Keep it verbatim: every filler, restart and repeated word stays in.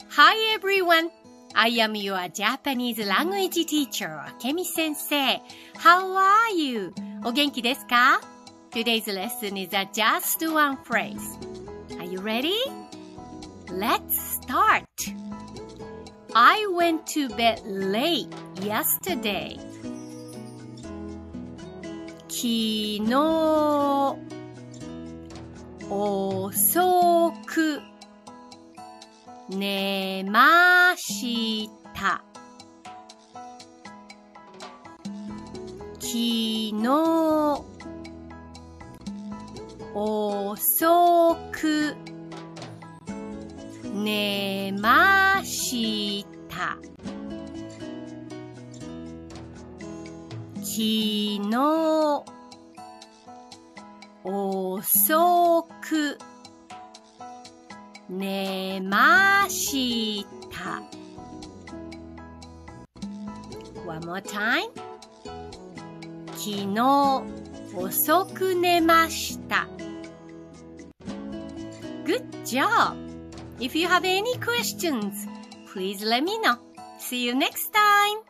Hi everyone! I am your Japanese language teacher, Akemi sensei. How are you? お元気ですか? Today's lesson is a just one phrase. Are you ready? Let's start. I went to bed late yesterday. 昨日遅く寝ました。昨日遅く寝ました。昨日遅く寝ました。One more time. 昨日遅く寝ました。Good job! If you have any questions, please let me know. See you next time!